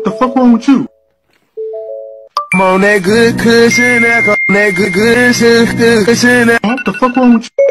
What the fuck wrong with you? I'm on that good cushion, that good cushion. What the fuck wrong with you?